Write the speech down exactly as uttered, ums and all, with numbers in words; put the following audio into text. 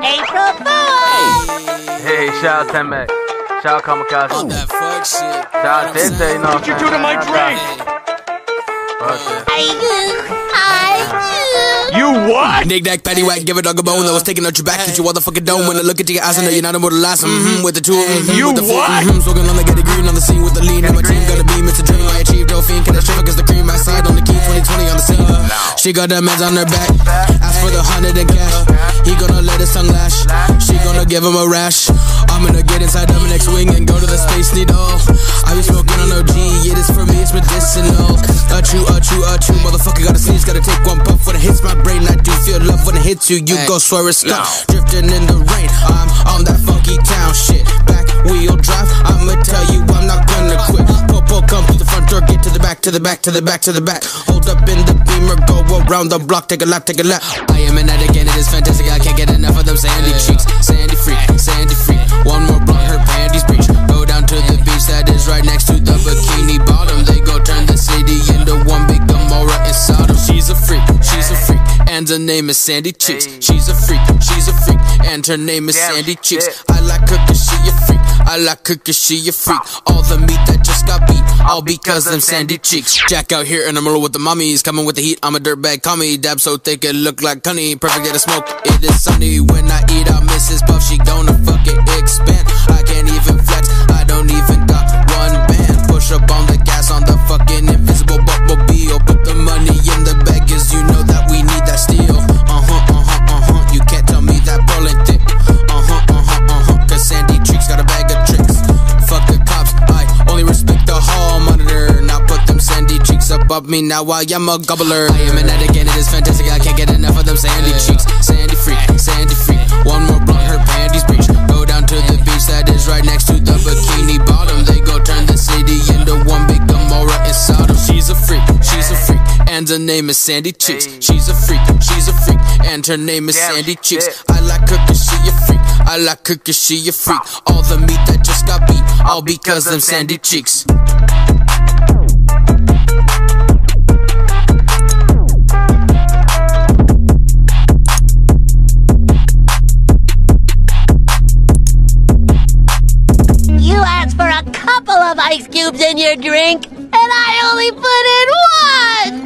April Fool! Hey, shout out Temek. Shout out Kamikaze. On that fuck shit. Shout out Dente, you know what What you do to my drink? I do. I do. You what? Knick knack, patty whack, give a dog a bone that was taking out your back. Hit you motherfucking dome when I look into your eyes. I know you're not immortal last. Mm-hmm, with the two, mm-hmm, You with the four, what? mm-hmm, smoking on the get a green on the scene with the lean. And my team got a beam, it's a dream. I achieved Dolphin, can I shiver cause the cream I see it on the key twenty twenty on the scene. She got the meds on her back. Ask for the hundred and cash. He gonna let his tongue lash. She gonna give him a rash. I'm gonna get inside the next wing and go to the space needle. I be smoking on O G, it is for me, it's medicinal. Achoo, achoo, achoo, motherfucker gotta sneeze, gotta take one puff when it hits my brain. I do feel love when it hits you, you go swear it's stuck. Drifting in the rain, I'm on that funky town shit. Back wheel drive, I'ma tell you I'm not gonna quit. Popo, come to the front door, get to the back, to the back, to the back, to the back. Hold up in the beamer, go around the block, take a lap, take a lap. I am an addict and it is fantastic, I can't get enough of them sandy cheeks. Sandy freak, sandy freak, one more blunt, her panties breach. Go down to the beach that is right next to the bikini bottom. They go turn the city into one big Gomorrah and Sodom. She's a freak, she's a freak, and her name is Sandy Cheeks. She's a freak, she's a freak, and her name is Sandy Cheeks. I like her cause she a freak, I like her cause she a freak. All the meat that just got beat, all because them Sandy Cheeks. Jack out here in the middle with the mummies, coming with the heat, I'm a dirtbag commie. Dab so thick it look like honey, perfect get a smoke, it is sunny. When I eat out Missus Puff, she gonna fucking expand. I can't even flex, I don't even got one band. Push up on the gas on the fucking invisible Buckmobile. Put the money in the bag cause you know that we need that steel. Uh-huh, uh-huh, uh-huh, you can't tell me that ball ain't thick. Uh-huh, uh-huh, uh-huh, cause Sandy Cheeks got a bag of tricks. Fuck the cops, I only respect the hall monitor. Now put them Sandy Cheeks above me, now I am a gobbler. I am an addict and it is fantastic, I can't get enough of them Sandy Cheeks. Sandy freak, Sandy freak, one more blunt, her panties breach. Go down to the beach that is right next to the bikini bottom. They go turn the city into one big Gomorrah and Sodom. She's a freak, she's a freak, and her name is Sandy Cheeks. She's a freak, she's a freak, and her name is Sandy Cheeks. I like her cause she a freak, I like her cause she a freak. All the meat that just got beat, all because them Sandy Cheeks. You asked for a couple of ice cubes in your drink, and I only put in one!